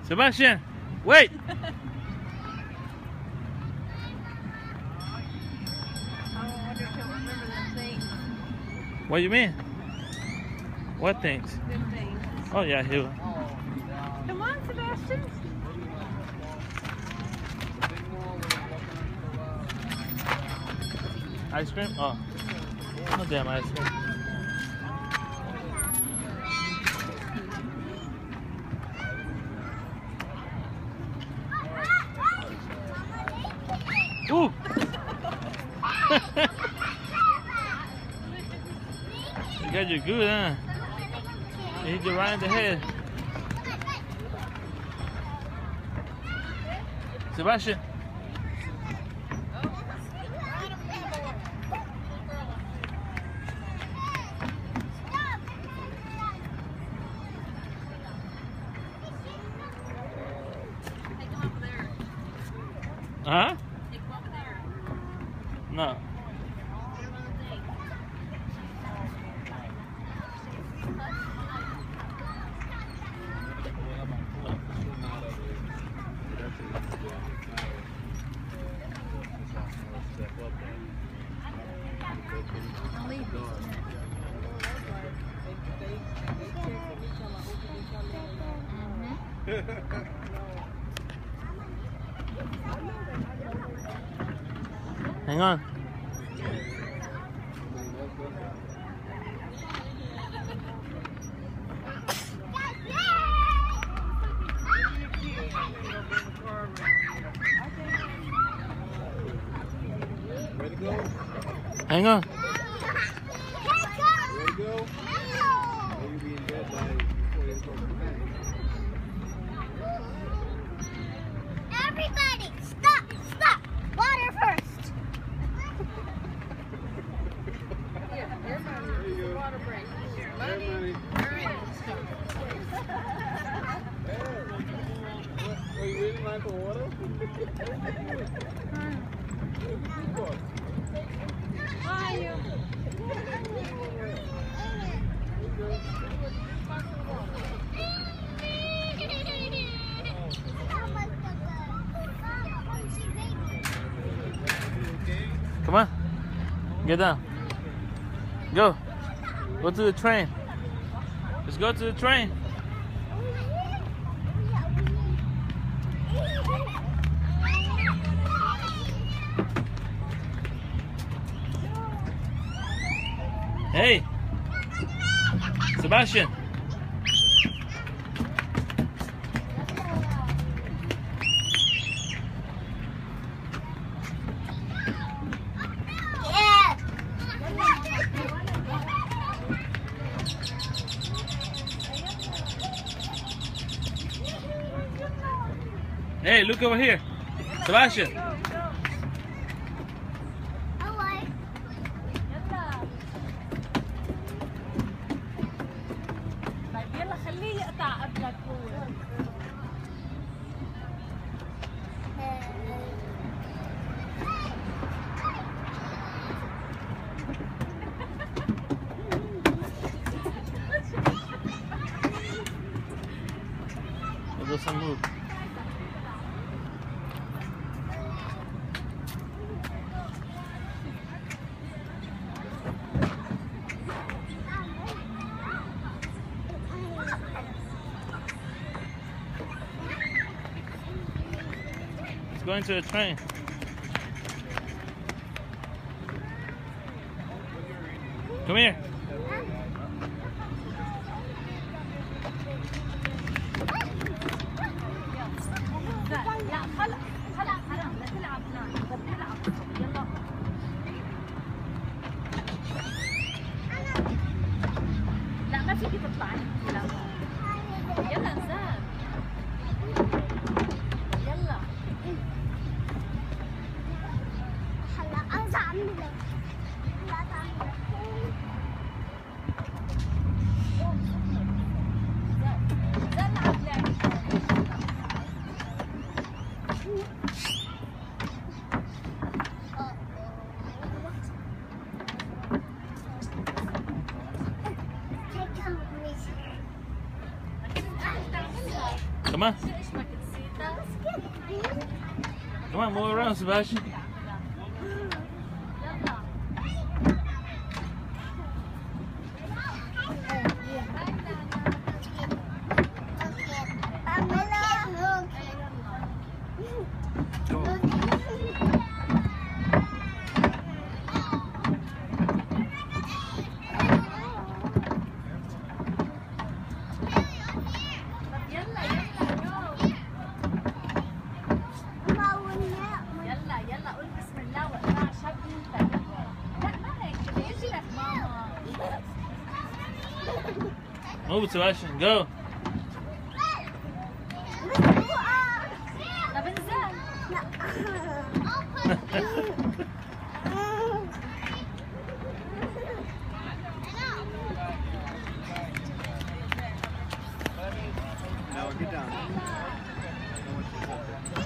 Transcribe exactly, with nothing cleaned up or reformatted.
Sebastian, wait! What do you mean? What things? Good things. Oh yeah, he will. Come on, Sebastian. Ice cream? Oh. No damn ice cream. Ooh! You got you good, huh? You hit you right in the head. Sebastian. Huh? No. Hang on. Ready to go? Hang on. Ready to go? Or you be in bed by before you go to bed? Everybody, stop, stop. Water first. Here, here, Mommy. There you go. Water break. Here, Hey, Mommy. money. All right, let's go. Hey. What? Are you waiting in line for water? Hi, you. Come on. Get down. Go. Go to the train. Let's go to the train. Hey. Sebastian. Hey, look over here. Sebastian. يلا خليه يقطع قبلك هو. It doesn't move. It's going to the train. Come here. لا خلق خلق حرام لا تلعب هناك بدك تلعب يلا. لا ما فيك تطلعي. لا يلا نزال. يلا. هلا ارجع اعملك. لا تعمل. نزال نلعب لعبة. Take him with me. Come on. شو اسمك نسيتها؟ Come on, move around, Sebastian. يلا. يلا يلا جو. يلا يلا قول بسم الله واقرا شبيتك. لا ما هيك يجي لك ماما. Move it, Sebastian. Go. طب انزل. Now get down. I don't want you to sit there.